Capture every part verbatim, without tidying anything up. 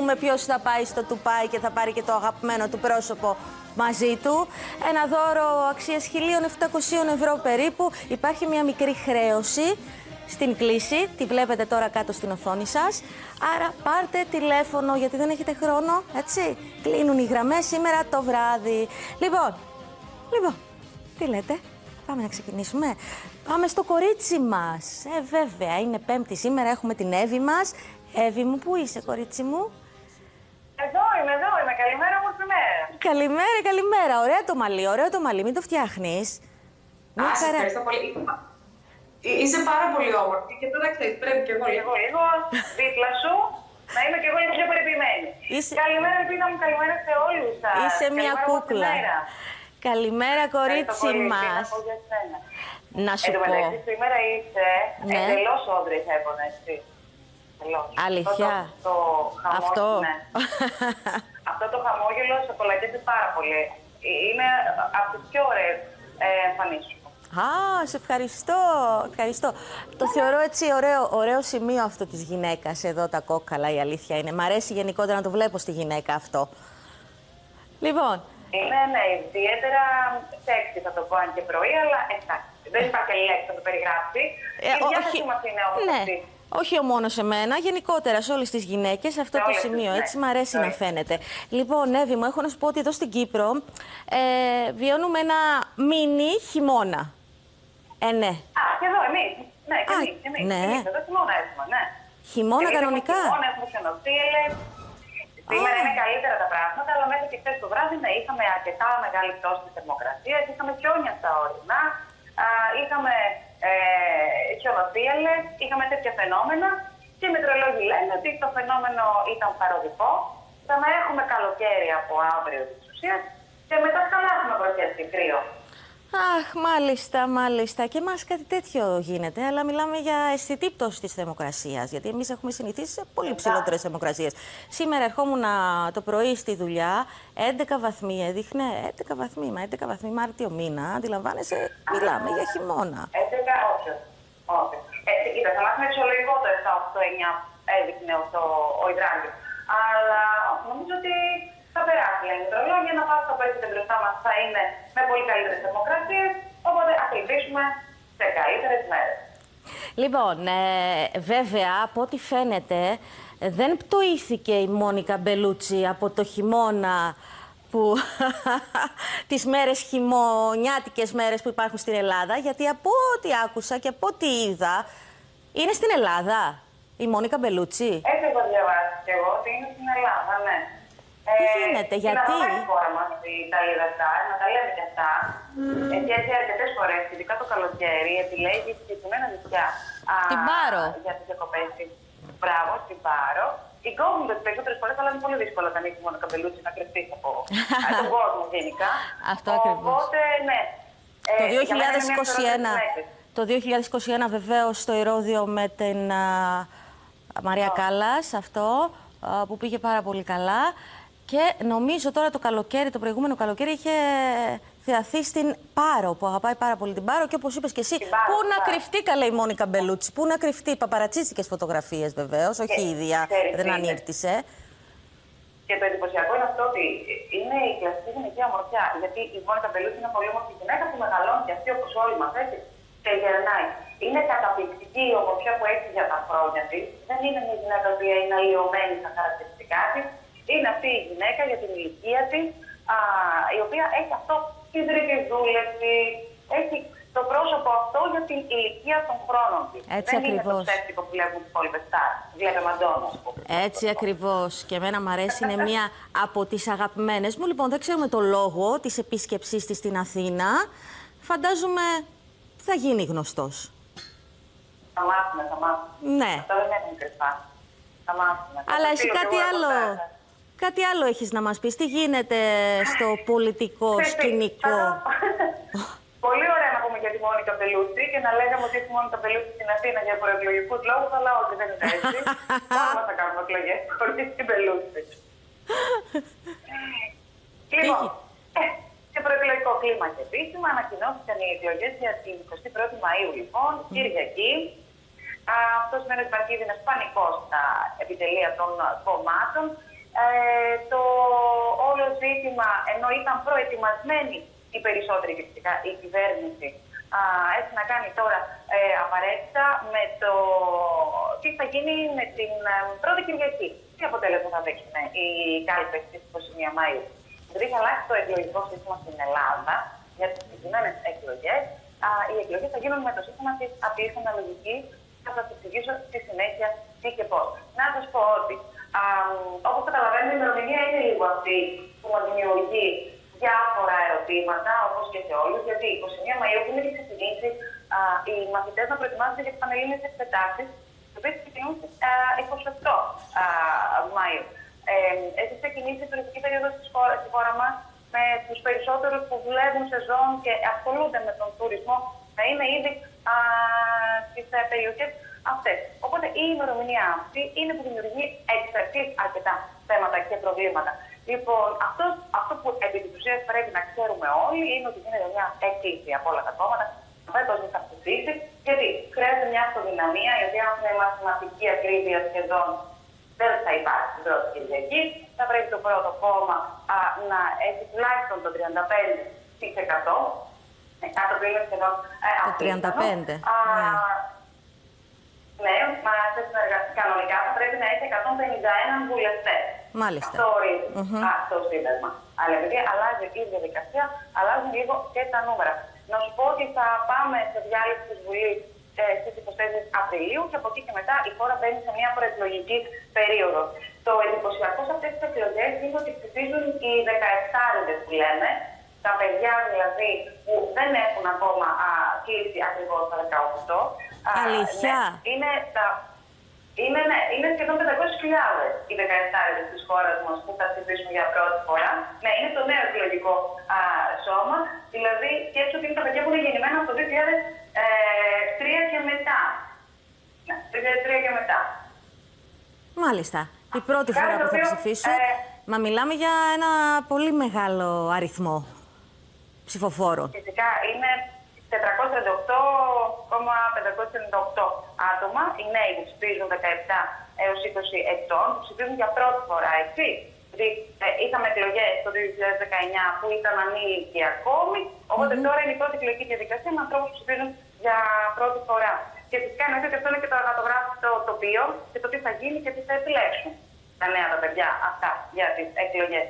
δούμε ποιος θα πάει στο Τουπάι και θα πάρει και το αγαπημένο του πρόσωπο μαζί του. Ένα δώρο αξίας χίλια επτακόσια ευρώ περίπου. Υπάρχει μια μικρή χρέωση στην κλίση, τη βλέπετε τώρα κάτω στην οθόνη σας. Άρα πάρτε τηλέφωνο γιατί δεν έχετε χρόνο, έτσι. Κλείνουν οι γραμμές σήμερα το βράδυ. Λοιπόν, λοιπόν, τι λέτε, πάμε να ξεκινήσουμε. Πάμε στο κορίτσι μας. Ε, βέβαια, είναι Πέμπτη σήμερα, έχουμε την Εύη μας. Εύη μου, πού είσαι, κορίτσι μου? Εδώ είμαι, εδώ είμαι. Καλημέρα μου, μέρα. Καλημέρα, καλημέρα. Ωραίο το μαλλί, ωραίο το μαλλί, μην το φτιάχνεις. Α, σε ευχαριστώ πολύ. Είσαι πάρα πολύ όμορφη και τώρα ξέρεις, πρέπει και εγώ λίγο, λίγο δίπλα σου να είμαι και εγώ λίγο πιο περιποιημένη. Είσαι... Καλημέρα, Ελπίνα μου, καλημέρα σε όλους σας. Είσαι μια καλημέρα κούκλα. Καλημέρα, κορίτσι μας. Να σου πω. Εν τω σήμερα είσαι ναι. εντελώς όντρης έπονε, εσύ. Αλήθεια. Αυτό το, το χαμόγελο, Αυτό. Ναι. Αυτό το χαμόγελο σε κολακεύει πάρα πολύ. Είναι από τις πιο ωραίες εμφανίσεις. Α, σε ευχαριστώ, ευχαριστώ. Το θεωρώ έτσι ωραίο, ωραίο σημείο αυτό της γυναίκας, εδώ τα κόκκαλα, η αλήθεια είναι. Μ' αρέσει γενικότερα να το βλέπω στη γυναίκα αυτό. Λοιπόν. Είναι, ναι, ιδιαίτερα σεξι θα το πω αν και πρωί, αλλά εντάξει. Δεν υπάρχει λέξη να το περιγράψει. Ε, η διάθεσή όχι, μας είναι όμως ναι. αυτή. Όχι μόνο σε μένα, γενικότερα σε όλες τις γυναίκες αυτό σε το σημείο, τις, έτσι ναι. μ' αρέσει ναι. να φαίνεται. Λοιπόν, Εύη μου, έχω να σου πω ότι εδώ στην Κύπρο ε, βιώνουμε ένα μίνι χειμώνα. Ε, ναι. Α, και εδώ εμείς. Ναι, και εμείς. Και εμείς. Ναι. Εμείς εδώ χειμώνα έχουμε, ναι. Χειμώνα εμείς κανονικά. Έχουμε χειμώνα, έχουμε ξενοδοχείες. Σήμερα είναι καλύτερα τα πράγματα, αλλά μέχρι και χθες το βράδυ ναι, είχαμε αρκετά μεγάλη πτώση της θερμοκρασίας, είχαμε χιόνια στα ορεινά, είχαμε ε, χιονοθύελες, είχαμε τέτοια φαινόμενα και οι μετρολόγοι λένε ότι το φαινόμενο ήταν παροδικό. Θα να έχουμε καλοκαίρι από αύριο της ουσίας και μετά καλά έχουμε προσθέσει κρύο. Αχ, μάλιστα, μάλιστα. Και εμάς κάτι τέτοιο γίνεται, αλλά μιλάμε για αισθητή πτώση της θερμοκρασίας. Γιατί εμείς έχουμε συνηθίσει σε πολύ ψηλότερες θερμοκρασίες. Σήμερα ερχόμουν το πρωί στη δουλειά, έντεκα βαθμοί έδειχνε. έντεκα βαθμοί, μα έντεκα βαθμοί Μάρτιο μήνα. Αντιλαμβάνεσαι, μιλάμε για χειμώνα. έντεκα, όχι. όχι. Ε, κοίτα, θα μάθουμε εξολογικό το επτά, οκτώ, εννιά έδειχνε το, ο υδράγκης. Αλλά νομίζω ότι θα περάσει η μετρολόγια, να πάει στο πέρσι μπροστά μας θα είναι με πολύ καλύτερες θερμοκρασίες, οπότε ας ελπίσουμε σε καλύτερες μέρες. Λοιπόν, ε, βέβαια, από ό,τι φαίνεται, δεν πτωήθηκε η Μόνικα Μπελούτσι από το χειμώνα που τις μέρες χειμωνιάτικες μέρες που υπάρχουν στην Ελλάδα, γιατί από ό,τι άκουσα και από ό,τι είδα, είναι στην Ελλάδα η Μόνικα Μπελούτσι. Έτσι έχω διαβάσει και εγώ ότι είναι στην Ελλάδα, ναι. Τι γίνεται, ε, γιατί? Είναι η χώρα μας η Ιταλίδα αυτά, να τα λέμε και αυτά. Mm. Έτσι, έτσι αρκετές φορές, ειδικά το καλοκαίρι, επιλέγει συγκεκριμένα νησιά. Την Πάρο. Για τις διακοπές. Μπράβο, την Πάρο. Η κόβουν τις περισσότερες φορές, αλλά είναι πολύ δύσκολο όταν έχει μόνο Καμπελούτσι να κρυφτείς από τον κόσμο γενικά. Αυτό ακριβώς. Οπότε, ναι. Το δύο χιλιάδες είκοσι ένα, το δύο χιλιάδες είκοσι ένα βεβαίως στο Ηρώδειο με την α, Μαρία oh. Κάλλας, αυτό α, που πήγε πάρα πολύ καλά. Και νομίζω τώρα το καλοκαίρι, το προηγούμενο καλοκαίρι, είχε θεαθεί στην Πάρο, που αγαπάει πάρα πολύ την Πάρο. Και όπως είπες και εσύ, Πάρο, πού να Πάρο. κρυφτεί καλά η Μόνικα Μπελούτσι, πού να κρυφτεί. Παπαρατσίστικες φωτογραφίες βεβαίως, όχι η ίδια, δεν ανήρτησε. Και το εντυπωσιακό είναι αυτό ότι είναι η κλασική γυναικεία ομορφιά. Γιατί η Μόνικα Μπελούτσι είναι πολύ όμορφη γυναίκα που μεγαλώνει και αυτή όπως όλοι μας, έτσι, και γερνάει. Είναι καταπληκτική η ομορφιά που έχει για τα χρόνια της. Δεν είναι μια γυναίκα που είναι αλλοιωμένη στα χαρακτηριστικά της. Είναι αυτή η γυναίκα για την ηλικία της, α, η οποία έχει αυτό τη δρύτη δούλευση, έχει το πρόσωπο αυτό για την ηλικία των χρόνων της. Έτσι δεν ακριβώς. Είναι το ψεύτικο που βλέπουν τις υπόλοιπες στάρ. Βλέπε Μαντόνα, ας πούμε. Έτσι ακριβώς. Και εμένα μου αρέσει, είναι μία από τις αγαπημένες μου. Λοιπόν, δεν ξέρουμε το λόγο της επίσκεψής της στην Αθήνα. Φαντάζομαι θα γίνει γνωστός. Θα μάθουμε, θα μάθουμε. Ναι. Αυτό δεν έχουν κρυφά. Θα μάθουμε. Αλλά εσύ κάτι άλλο. Κάτι άλλο έχεις να μας πεις. Τι γίνεται στο πολιτικό σκηνικό? Πολύ ωραία να πούμε για τη Μόνικα Μπελούτσι και να λέγαμε ότι έχει Μόνικα Μπελούτσι στην Αθήνα για προεκλογικούς λόγους, αλλά όχι, δεν είναι έτσι. Πάμε να κάνουμε εκλογές χωρίς την Μπελούτσι. Λοιπόν, ε, σε προεκλογικό κλίμα και επίσημα ανακοινώθηκαν οι εκλογές για την εικοστή πρώτη Μαΐου, λοιπόν, Κυριακή. Αυτό σημαίνει ότι υπάρχει ήδη ένα πανικό στα επιτελεία των κομμάτων. ε, το όλο ζήτημα, ενώ ήταν προετοιμασμένοι οι περισσότεροι και φυσικά η κυβέρνηση, α, έχει να κάνει τώρα ε, απαραίτητα με το τι θα γίνει με την ε, πρώτη Κυριακή. Τι αποτέλεσμα θα δείξουν οι κάλπες της εικοστή πρώτη Μαΐου. Δηλαδή θα αλλάξει το εκλογικό σύστημα στην Ελλάδα για τις συγκεκριμένες εκλογές. Οι εκλογές θα γίνουν με το σύστημα της απλής αναλογικής. Θα σας εξηγήσω στη συνέχεια τι και πώς. Να σας πω ότι, όπως καταλαβαίνετε, η ημερομηνία είναι λίγο αυτή που μας δημιουργεί διάφορα ερωτήματα, όπως και σε όλους, γιατί η εικοστή πρώτη Μαΐου έχουν ήδη ξεκινήσει α, οι μαθητές να προετοιμάζονται για τις πανελλήνιες εξετάσεις, οι οποίες ξεκινούν στις εικοστή εβδόμη Μαΐου. Ε, έχει ξεκινήσει η τουριστική περίοδος στη χώρα, στη χώρα μας, με τους περισσότερους που δουλεύουν σεζόν και ασχολούνται με τον τουρισμό να είναι ήδη α, στις α, περιοχές αυτές. Οπότε η ημερομηνία αυτή είναι που δημιουργεί εξ αρχής αρκετά θέματα και προβλήματα. Λοιπόν, αυτό, αυτό που επί της ουσίας πρέπει να ξέρουμε όλοι είναι ότι γίνεται μια έκκληση από όλα τα κόμματα να πάει πώς θα ψηφίσει, γιατί χρειάζεται μια αυτοδυναμία, η οποία με μαθηματική ακρίβεια σχεδόν δεν θα υπάρχει την πρώτη Κυριακή. Θα πρέπει το πρώτο κόμμα α, να έχει τουλάχιστον το τριάντα πέντε τοις εκατό. Ε, κάτω που είναι σχεδόν ε, το τριάντα πέντε τοις εκατό. Α, ναι, μα σε συνεργασία κανονικά θα πρέπει να έχει εκατόν πενήντα ένα βουλευτές. Μάλιστα. Αυτό ορίζει mm-hmm. το Σύνταγμα. Αλλά επειδή αλλάζει η διαδικασία, αλλάζουν λίγο και τα νούμερα. Να σου πω ότι θα πάμε σε διάλυση της Βουλής στις εικοστή τέταρτη Απριλίου και από εκεί και μετά η χώρα μπαίνει σε μια προεκλογική περίοδο. Το εντυπωσιακό σε αυτές τις εκλογές είναι ότι ψηφίζουν οι δεκαεπτάριδες που λέμε, τα παιδιά δηλαδή που δεν έχουν ακόμα α, κλείσει ακριβώς τα δεκαοκτώ. Αλήθεια. Ναι, είναι, τα, είναι, ναι, είναι σχεδόν πεντακόσιες χιλιάδες οι δεκαεπτάριδες της χώρας μας που θα ψηφίσουν για πρώτη φορά. Ναι, είναι το νέο εκλογικό α, σώμα. Δηλαδή, σκέψου ότι είναι τα παιδιά που είναι γεννημένα από το δύο χιλιάδες τρία και μετά. Ναι, δύο χιλιάδες τρία και μετά. Μάλιστα. Η πρώτη φορά που θα ψηφίσουν. Ε, Μα μιλάμε για ένα πολύ μεγάλο αριθμό ψηφοφόρων. Φυσικά είναι τετρακόσια τριάντα οκτώ χιλιάδες πεντακόσια ενενήντα οκτώ άτομα, οι νέοι που ψηφίζουν δεκαεπτά έως είκοσι ετών, που ψηφίζουν για πρώτη φορά, έτσι. Δηλαδή, ε, είχαμε εκλογές το δύο χιλιάδες δεκαεννιά που ήταν ανήλικοι ακόμη, οπότε mm-hmm. τώρα είναι η πρώτη εκλογική διαδικασία με ανθρώπους που ψηφίζουν για πρώτη φορά. Και φυσικά εννοείται ότι αυτό είναι και το αγατογράφητο τοπίο και το τι θα γίνει και τι θα επιλέξουν τα νέα τα παιδιά αυτά για τις εκλογές.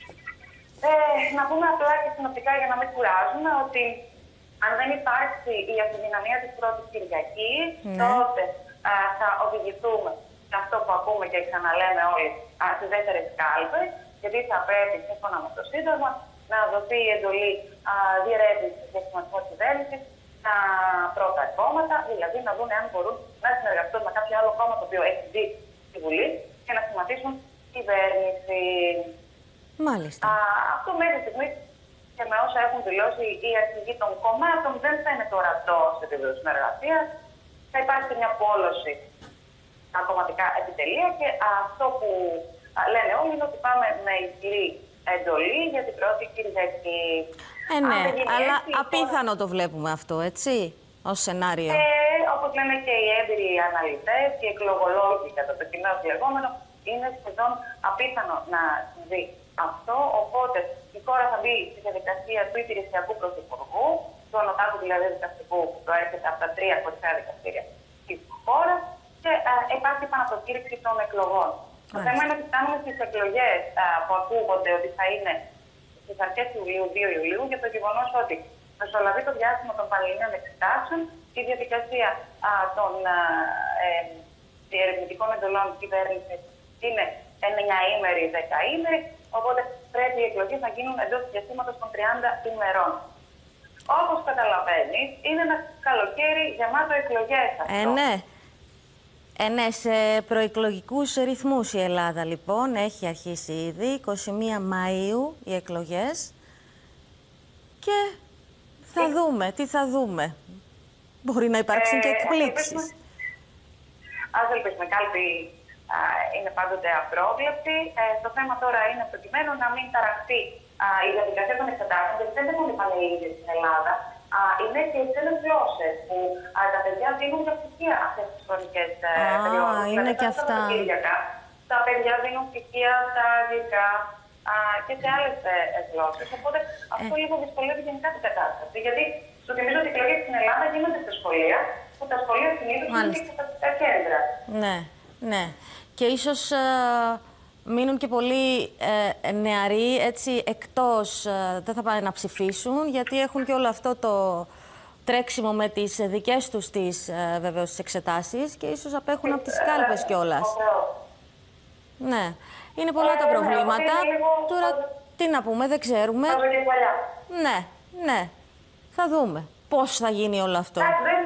Ε, να πούμε απλά και συνοπτικά για να μην κουράζουμε ότι αν δεν υπάρξει η αυτοδυναμία της πρώτης Κυριακής, mm. τότε α, θα οδηγηθούμε σε αυτό που ακούμε και ξαναλέμε όλοι στις δεύτερες κάλπες, γιατί θα πρέπει σύμφωνα με το Σύνταγμα να δοθεί η εντολή διερεύνησης και σχηματισμό της κυβέρνησης στα πρώτα κόμματα, δηλαδή να δουν αν μπορούν να συνεργαστούν με κάποιο άλλο κόμμα το οποίο έχει δει στη Βουλή και να σχηματίσουν κυβέρνηση. Μάλιστα. Α, αυτό μέχρι στιγμή και με όσα έχουν δηλώσει οι αρχηγοί των κομμάτων δεν θα είναι το ορατό σε επίπεδο συνεργασίας. Θα υπάρξει μια πόλωση στα κομματικά επιτελεία και αυτό που α, λένε όλοι είναι ότι πάμε με υψηλή εντολή για την πρώτη Κυριακή. Ε, ναι, αλλά έτσι, απίθανο το βλέπουμε αυτό, έτσι, ως σενάριο. Ε, όπως λένε και οι έμπειροι αναλυτές και οι εκλογολόγοι κατά το κοινό λεγόμενο, είναι σχεδόν απίθανο να συμβεί αυτό. Οπότε η χώρα θα μπει στη διαδικασία του υπηρεσιακού πρωθυπουργού, του ανωτάτου δηλαδή δικαστικού που προέρχεται από τα τρία κορυφαία δικαστήρια τη χώρα και α, υπάρχει επαναπροκήρυξη των εκλογών. Μάλιστα. Το θέμα είναι ότι φτάνουμε στις εκλογές α, που ακούγονται ότι θα είναι στις αρχές Ιουλίου, δύο Ιουλίου, για το γεγονός ότι μεσολαβεί το διάστημα των πανελληνίων εξετάσεων, η διαδικασία α, των ε, ερευνητικών εντολών κυβέρνησης είναι εννιαήμερη, δεκαήμερη, οπότε πρέπει οι εκλογές να γίνουν εντός του διαστήματος των τριάντα ημερών. Όπως καταλαβαίνεις, είναι ένα καλοκαίρι γεμάτο εκλογές αυτό. Ε, ναι. Ε, ναι, σε προεκλογικούς ρυθμούς η Ελλάδα, λοιπόν, έχει αρχίσει ήδη, εικοστή πρώτη Μαΐου οι εκλογές και θα τι... δούμε, τι θα δούμε. Μπορεί να υπάρξουν ε, και εκπλήξεις. Ας ελπίσουμε, κάλπη είναι πάντοτε απρόβλεπτη. Ε, το θέμα τώρα είναι προκειμένου να μην ταραχτεί η διαδικασία των εξετάσεων, γιατί δεν έχουν οι πανελλήνιες στην Ελλάδα. Α, είναι και οι ξένες γλώσσες που α, τα παιδιά δίνουν για πτυχία αυτές τις χρονικές περιόδους. Α, είναι και αυτά. τα παιδιά δίνουν στοιχεία στα αγγλικά α, και σε άλλες ε, γλώσσες. Οπότε αυτό λίγο δυσκολεύει γενικά την κατάσταση. Γιατί σου θυμίζω ότι οι εκλογές στην Ελλάδα γίνονται στα σχολεία, που τα σχολεία συνήθως είναι και εξεταστικά κέντρα. Ναι, ναι. Και ίσως ε, μείνουν και πολλοί ε, νεαροί έτσι εκτός, ε, δεν θα πάνε να ψηφίσουν, γιατί έχουν και όλο αυτό το τρέξιμο με τις δικές τους τις, ε, βεβαίως, τις εξετάσεις και ίσως απέχουν από τις κάλπες κιόλας. Ναι. Είναι πολλά τα προβλήματα. Τώρα, τι να πούμε, δεν ξέρουμε. Ναι, ναι. Θα δούμε πώς θα γίνει όλο αυτό.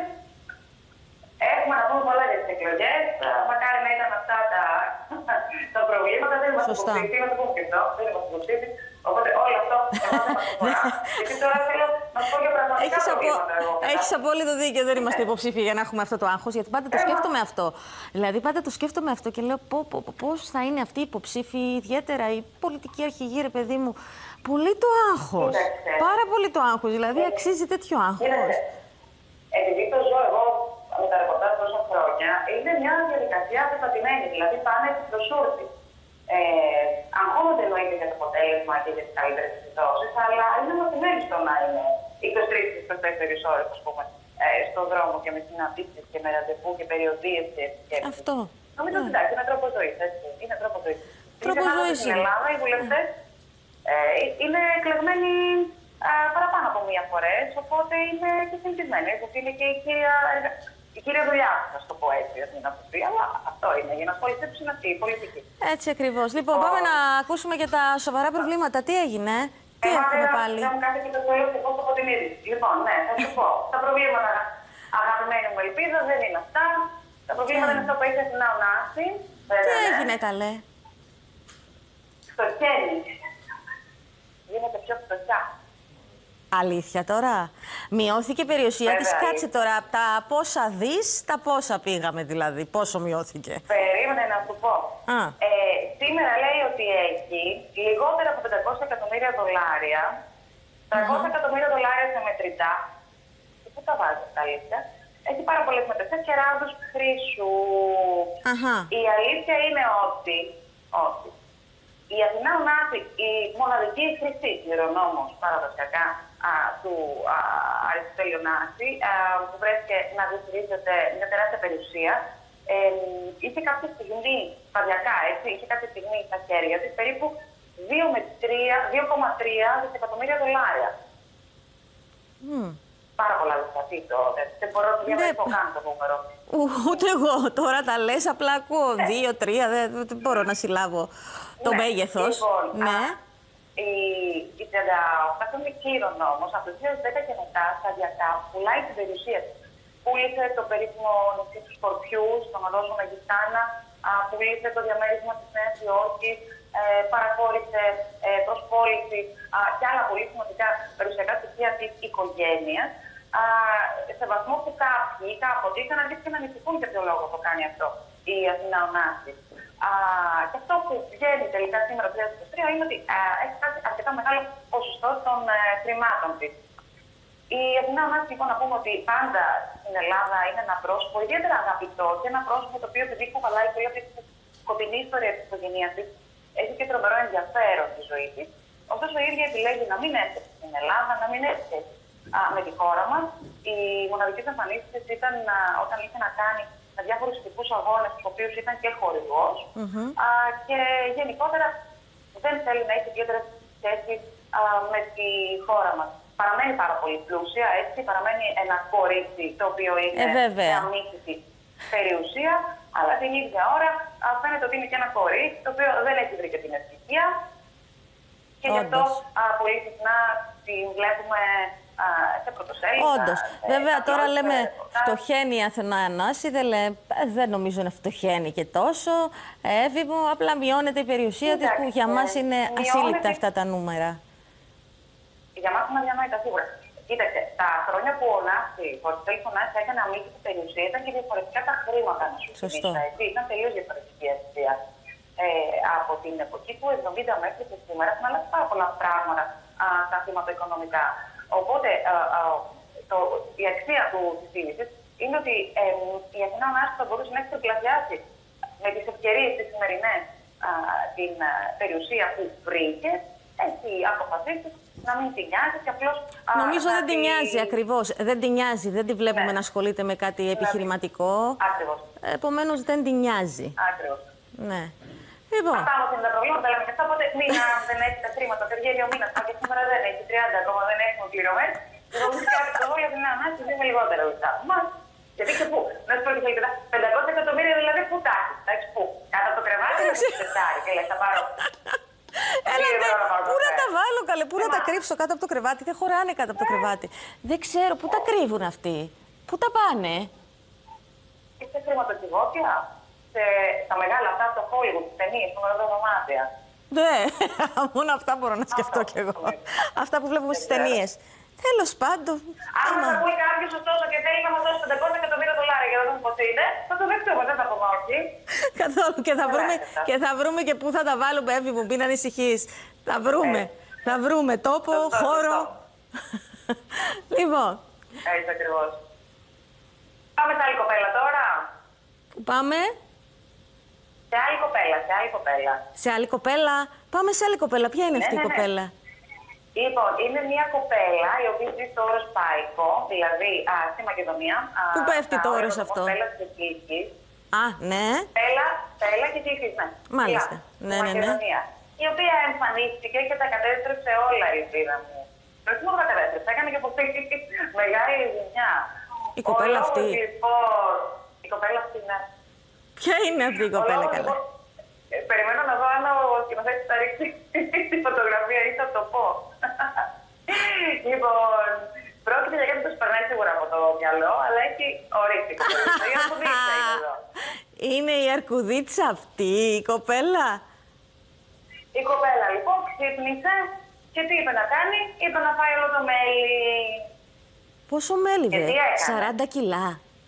Έχουμε να πούμε πολλά για τις εκλογές. Μακάρι να ήταν αυτά τα, τα προβλήματα. Δεν μας υποψήφι, να το πούμε και αυτό. Δεν μας υποψήφι. Οπότε όλο αυτό δεν μας αφορά. Γιατί τώρα θέλω να σου πω για πραγματικά Έχεις προβλήματα. απο... Έχεις απόλυτο δίκιο. Δεν είμαστε υποψήφοι για να έχουμε αυτό το άγχος. Γιατί πάντα το σκέφτομαι αυτό. Δηλαδή, πάντα το σκέφτομαι αυτό και λέω πώς θα είναι αυτοί οι υποψήφοι, ιδιαίτερα οι πολιτικοί αρχηγοί, ρε παιδί μου. Πολύ το άγχος. Πάρα πολύ το άγχος. Δηλαδή, αξίζει τέτοιο άγχος. Επειδή το ζω εγώ με τα ρεπορτάζ τόσα χρόνια, είναι μια διαδικασία πεπατημένη. Δηλαδή, πάνε στο σούρτι. Ε, αγχώνονται εννοείται για το αποτέλεσμα και για τις καλύτερες επιδόσεις, αλλά είναι μαθημένοι στο να είναι είκοσι τρεις με είκοσι τέσσερις ώρες, ας πούμε, ε, στον δρόμο και με συναντήσεις και με ραντεβού και περιοδίες και επισκέψεις. Αυτό. Νομίζω ότι εντάξει, είναι τρόπο ζωής. Είναι τρόπο ζωής. Τρόπο ζωής. Στην Ελλάδα οι βουλευτές ε, είναι εκλεγμένοι α, παραπάνω από μία φορές, οπότε είναι και συνηθισμένοι. Γιατί είναι και η κύρια, η κύρια δουλειά, να το πω έτσι, δεν είναι αυτή, αλλά αυτό είναι. Για να ασχοληθείτε που είναι αυτή η πολιτική. Έτσι ακριβώς. Λοιπόν, πάμε να ακούσουμε και τα σοβαρά προβλήματα. Τι έγινε, τι ε, έχουμε πάλι. Δεν μου κάνει και το σχολείο και πώς από την είδηση. Λοιπόν, ναι, θα σου πω. Τα προβλήματα, αγαπημένη μου ελπίδα, δεν είναι αυτά. Τα προβλήματα είναι αυτά που έχει Αθηνά ο Νάση. Τι έγινε, καλέ. Φτωχαίνει. Γίνεται πιο φτωχιά. Αλήθεια τώρα. Μειώθηκε η περιουσία της. Κάτσε τώρα, από τα πόσα δις, τα πόσα πήγαμε δηλαδή. Πόσο μειώθηκε. Περίμενε να σου πω. Α. Ε, σήμερα λέει ότι έχει λιγότερα από πεντακόσια εκατομμύρια δολάρια, τριακόσια εκατομμύρια δολάρια σε μετρητά. Και πού τα βάζει τα αλήθεια. Έχει πάρα πολλές μετρητές και ράδους χρήσου. Αχα. Η αλήθεια είναι ότι, ότι η Αθηνά Ωνάση, η μοναδική χρυσή κληρονόμος παραδοσιακά α, του α, Αριστοτέλειου Νάση, α, που βρέθηκε να διαχειρίζεται μια τεράστια περιουσία, ε, είχε κάποια στιγμή, σταδιακά έτσι, είχε κάποια στιγμή στα χέρια της περίπου δύο κόμμα τρία δισεκατομμύρια δολάρια. Mm. Πάρα πολλά λεφτά. Δεν μπορώ να διαβάσω καν το νούμερο. Ούτε εγώ τώρα τα λες, απλά ακούω δύο, τρία, δεν, δεν μπορώ να συλλάβω το ναι, μέγεθος. Λοιπόν, ναι. Α, η, η τριάντα οκτώ κληρονόμος από το δύο χιλιάδες δέκα και μετά σταδιακά πουλάει την περιουσία της. Πούλησε το περίφημο νησί του Σκορπιού, στον Οδό Μεγιστάνα, πούλησε το διαμέρισμα της Νέας Υόρκης, ε, παραχώρησε ε, προς πώληση και άλλα πολύ σημαντικά περιουσιακά στοιχεία της οικογένειας, σε βαθμό που κάποιοι κάποτε είχαν αρχίσει να ανησυχούν για ποιο λόγο το κάνει αυτό η Αθηνά Ωνάση. Και αυτό που βγαίνει τελικά σήμερα το δύο χιλιάδες είκοσι τρία είναι ότι α, έχει φτάσει αρκετά μεγάλο ποσοστό των ε, χρημάτων της. Η Αθηνά Ωνάση, λοιπόν, να πούμε ότι πάντα στην Ελλάδα είναι ένα πρόσωπο ιδιαίτερα αγαπητό και ένα πρόσωπο το οποίο επειδή κουβαλάει πολύ αυτή τη σκοτεινή ιστορία της οικογένειας της, έχει και τρομερό ενδιαφέρον στη ζωή της. Ωστόσο, η ίδια επιλέγει να μην έρθει στην Ελλάδα, να μην έρθει με τη χώρα μας. Οι μοναδικές εμφανίσεις της ήταν α, όταν είχε να κάνει με διάφορους ειδικούς αγώνες, στους οποίους ήταν και χορηγός. Mm-hmm. Α, και γενικότερα δεν θέλει να έχει ιδιαίτερες σχέσεις με τη χώρα μας. Παραμένει πάρα πολύ πλούσια, έτσι, παραμένει ένα κορίτσι το οποίο είναι ε, σε αμύθιτη περιουσία, αλλά την ίδια ώρα α, φαίνεται ότι είναι και ένα κορίτσι το οποίο δεν έχει βρει και την ευτυχία. Και γι' αυτό α, πολύ συχνά την βλέπουμε α, σε πρωτοσέλιδα. Όντως. Βέβαια, τώρα λέμε φτωχαίνει η Αθηνά Ωνάση, δεν, λέ, δεν νομίζω να φτωχαίνει και τόσο. Εύη μου, απλά μειώνεται η περιουσία της, που για μας είναι ασύλληπτα αυτά τα νούμερα. Για μας είναι αδιανόητα σίγουρα. Κοίταξε, τα χρόνια που ο Νάση, ο Αριστοτέλης ο Νάσης έκανε αμύθιτη περιουσία, ήταν και διαφορετικά τα χρήματα, να σου θυμίσω. Ήταν τελείως διαφορετική αστεία. Ε, από την εποχή του εβδομήντα μέχρι και σήμερα έχουν αλλάξει πάρα πολλά πράγματα α, τα χρηματοοικονομικά. Οπότε α, α, το, η αξία του της είδησης είναι ότι ε, η Αθηνά Ωνάση θα μπορούσε να έχει τριπλασιάσει με τις ευκαιρίες τις σημερινές α, την α, περιουσία που βρήκε, έχει αποφασίσει να μην την νοιάζει και απλώς... Νομίζω δεν την νοιάζει ακριβώς. Δεν την νοιάζει. Δεν τη βλέπουμε ναι. να ασχολείται με κάτι επιχειρηματικό. Ακριβώς. Επομένως δεν την νοιάζει. Ακριβώς. Ναι. Λοιπόν. Αυτά όμως είναι τα προβλήματα, λέμε και αυτά. Οπότε μήνα δεν έχει τα χρήματα, δεν βγαίνει ο μήνας. Και σήμερα δεν έχει τριάντα ακόμα, δεν έχουμε πληρωμές. Εγώ μου κάνει το βόλιο την ανάγκη, είναι λιγότερα λεφτά. Μα γιατί και πού. Να σου πω και θέλει πεντακόσια εκατομμύρια δηλαδή που τα έχει. Τα έχει πού. Κάτω από το κρεβάτι ή στο σεφτάρι και λες θα πάρω. Έλατε, πού να τα βάλω καλέ, πού να τα κρύψω κάτω από το κρεβάτι. Δεν χωράνε κάτω από το κρεβάτι. Δεν ξέρω, πού τα κρύβουν αυτοί. Πού τα πάνε. Σε χρηματοκιβώτια. Σε, στα μεγάλα αυτά, το Hollywood, τις ταινίες, το μεγάλο δωμάτια. Ναι, μόνο αυτά μπορώ να σκεφτώ κι εγώ. Αυτά που βλέπουμε στις ταινίες. Τέλος πάντων. Αν θα ακούει κάποιος ωστόσο και θέλει να μας δώσει πεντακόσια εκατομμύρια δολάρια για να δούμε πώς είναι, θα το δεχτούμε, δεν θα πούμε όχι. Καθόλου. Και θα, βρούμε, και θα βρούμε και πού θα τα βάλουμε, Εύη μου, μην ανησυχείς. Θα βρούμε. Ε. Θα βρούμε τόπο, σωστό, χώρο. Λοιπόν. Έτσι ακριβώς. Πάμε σε άλλη κοπέλα τώρα. Πού πάμε? Σε άλλη κοπέλα, σε άλλη κοπέλα. Σε άλλη κοπέλα. Πάμε σε άλλη κοπέλα. Ποια είναι ναι, αυτή ναι, η κοπέλα? Ναι. Λοιπόν, είναι μια κοπέλα η οποία ζει στο όρος Πάικο, δηλαδή α, στη Μακεδονία. Πού α, πέφτει το όρος αυτό? Κοπέλα της Κίσκης. Α, ναι. Πέλα, πέλα και Κίσκης, ναι. Μάλιστα. Ναι, ναι, ναι. Η οποία εμφανίστηκε και τα κατέστρεψε όλα, η ελπίδα μου. Όχι μόνο τα κατέστρεψε, έκανε και πολύ μεγάλη ζημιά. Η κοπέλα ο αυτή. Λοιπόν, η κοπέλα αυτή, ναι. Ποια είναι αυτή η κοπέλα, καλά? Λοιπόν, ε, περιμένω να δω αν ο σκηνοθέτης θα ρίξει τη φωτογραφία ή θα το πω. Λοιπόν, πρόκειται για κάτι που περνάει σίγουρα από το μυαλό, αλλά έχει ορίσει η κοπέλα. Η αρκουδίτσα είναι εδώ. Είναι η αρκουδίτσα αυτή η κοπέλα. Η κοπέλα λοιπόν ξύπνησε και τι είπε να κάνει? Είπε να φάει όλο το μέλι. Πόσο μέλι, δε? σαράντα κιλά.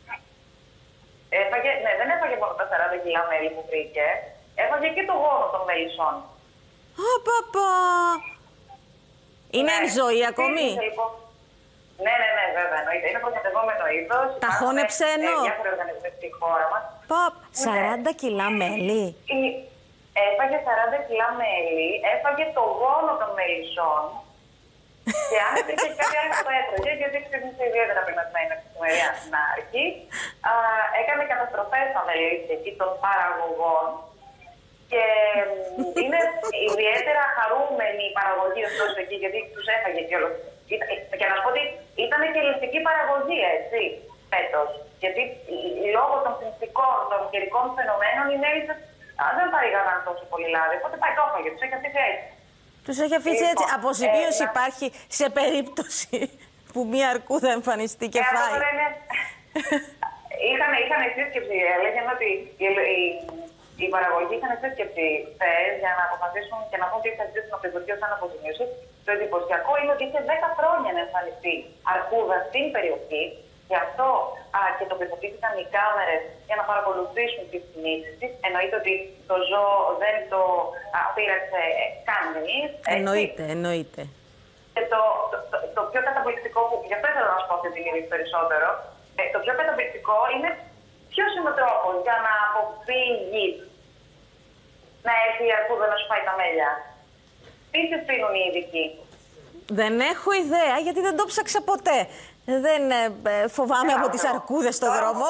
Έφαγε, ναι, δεν έφαγε μόνο τα σαράντα κιλά μέλι που βρήκε. Έφαγε και το γόνο των μελισσών. Α, παπα! Είναι ναι. εν ζωή ακόμη? Λοιπόν. Ναι, ναι, ναι, βέβαια. Εννοείται. Είναι προστατευόμενο είδος. Τα χώνεψε ενώ? Ε, διάφοροι οργανισμοί στη χώρα μας. Παπ, σαράντα κιλά μέλι. Η... Έφαγε σαράντα κιλά μέλι, έφαγε το γόνο των μελισσών. Και αν υπήρχε κάτι άλλο που έτρωγε, γιατί ξύπνησε ιδιαίτερα πεινασμένη εξημερία στην αρχή, έκανε καταστροφές στα μελίσια εκεί των παραγωγών. Και είναι ιδιαίτερα χαρούμενη η παραγωγή ωστόσο εκεί, γιατί τους έφαγε κιόλας. Και να σου πω ότι ήταν και ελευθερική παραγωγή, έτσι, φέτος. Γιατί λόγω των συνθηκών, των καιρικών φαινομένων, οι μέλισσες δεν παρήγαγαν τόσο πολύ λάδι. Οπότε πάει το έφαγε, τους έχει αφήσει έτσι. Τους έχει αφήσει έτσι. Λοιπόν, αποζημίωση ε, υπάρχει σε περίπτωση που μία αρκούδα εμφανιστεί και ε, φάει. Είναι... είχαν, είχαν σύσκεψη, λέγανε ότι η, η, η παραγωγή είχαν σύσκεψη χθες για να αποφασίσουν και να πούν τι θα ζητήσουν από τη Τουρκία σαν αποζημίωση. Το εντυπωσιακό είναι ότι είχε δέκα χρόνια να εμφανιστεί αρκούδα στην περιοχή. Γι' αυτό α, και το πιστοποιήθηκαν οι κάμερες για να παρακολουθήσουν τις κινήσεις της. Εννοείται ότι το ζώο δεν το α, πείραξε κανείς. Εννοείται, εννοείται. Και το, το, το, το πιο καταπληκτικό, που γι' αυτό ήθελα να σου πω αυτή την είδηση περισσότερο, ε, το πιο καταπληκτικό είναι ποιος είναι ο τρόπος για να αποφύγει να έρθει η αρκούδα να σου φάει τα μέλια. Τι συστήνουν οι ειδικοί? Δεν έχω ιδέα, γιατί δεν το ψάξα ποτέ. Δεν ε, φοβάμαι από τις αρκούδες στον δρόμο.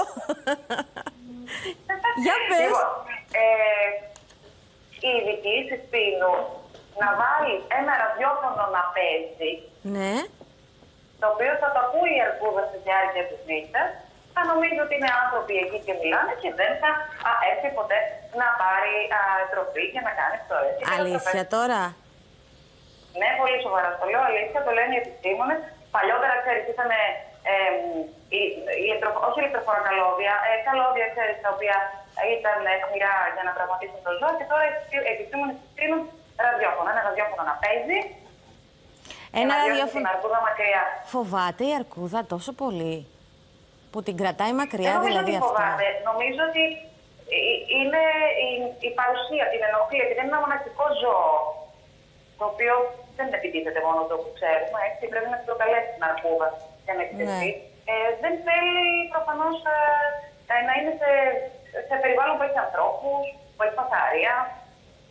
Για πες. Λοιπόν, ε, οι ειδικοί συστήνουν να βάλει ένα ραδιόφωνο να παίζει, ναι, το οποίο θα το ακούει η αρκούδα στη διάρκεια της νύχτας, θα νομίζει ότι είναι άνθρωποι εκεί και μιλάνε και δεν θα α, έρθει ποτέ να πάρει α, τροφή και να κάνει αυτό. Αλήθεια τώρα? Ναι, πολύ σοβαρά το λέω, αλήθεια, το λένε οι επιστήμονες. Παλιότερα, ξέρεις, ήταν ε, ε, ηλεκτρο, όχι ηλεκτροφόρα καλώδια, ε, καλώδια, ξέρεις, τα οποία ήταν αιχμηρά για να τραυματίσουν το ζώο και τώρα οι επιστήμονες συστήνουν ραδιόφωνο. Ένα ραδιόφωνο να παίζει. Ένα ραδιόφωνο. Την αρκούδα μακριά. Φοβάται η αρκούδα τόσο πολύ που την κρατάει μακριά, δεν δηλαδή ότι αυτά? Φοβάται. Νομίζω ότι είναι η, η παρουσία, την ενοχλεί, γιατί δεν είναι ένα μοναχικό ζώο. Το οποίο δεν επιτίθεται μόνο το που ξέρουμε, έτσι πρέπει να την προκαλέσει την αρκούδα για να επιτεθεί. Ναι. Ε, δεν θέλει προφανώς ε, να είναι σε, σε περιβάλλον που έχει ανθρώπους, που έχει φασαρία.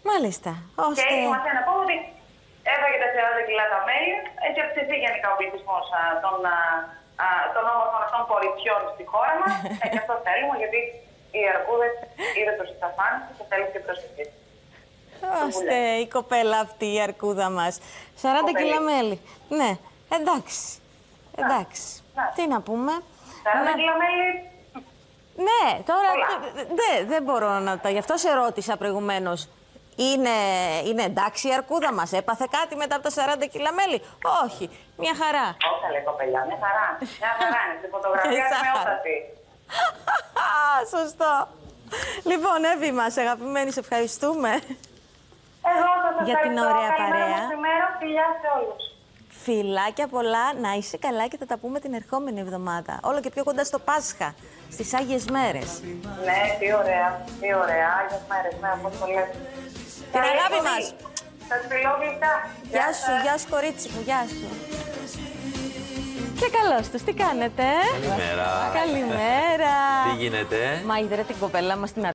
Μάλιστα. Και Ώστε... έχει σημασία να πούμε ότι έφαγε τα σαράντα κιλά τα μέλη, έχει αυξηθεί γενικά ο πληθυσμός των, α, των όμορφων αυτών κοριτσιών στη χώρα μας. ε, και αυτό θέλουμε, γιατί οι αρκούδες είδε προς τις αφάνειες και θέλουν και προσοχή. Ώστε η κοπέλα αυτή, η αρκούδα μας. σαράντα κιλά μέλι. Ναι, εντάξει. Εντάξει. Να. Τι να πούμε. σαράντα Ναι. κιλά μέλι. Ναι, τώρα δε, δεν μπορώ να τα... Γι' αυτό σε ρώτησα προηγουμένως. Είναι, είναι εντάξει η αρκούδα μας, έπαθε κάτι μετά από τα σαράντα κιλά μέλι. Όχι, μια χαρά. Όσα λέει κοπελιά, μια χαρά. Μια χαρά είναι. Στη φωτογραφία Εσάς. με ότατη. Σωστό. Λοιπόν, Εύη μας, αγαπημένη, σε ευχαριστούμε. Εγώ σας Για την ευχαριστώ. ωραία Καλημέρα παρέα. μου σήμερα. Φιλιά σε όλους. Φιλάκια πολλά, να είσαι καλά και θα τα πούμε την ερχόμενη εβδομάδα. Όλο και πιο κοντά στο Πάσχα, στις Άγιες Μέρες. Ναι, τι ωραία. Τι ωραία. Άγιες μέρες. Ναι, όπως το λέτε. Την αγάπη μας. Σας φιλώ γλυκά. Γεια σου, γεια σου κορίτσι μου, γεια σου. Και καλώς τους, τι κάνετε? Καλημέρα. Καλημέρα. Τι γίνεται? Μα είδε την κοπέλα μας την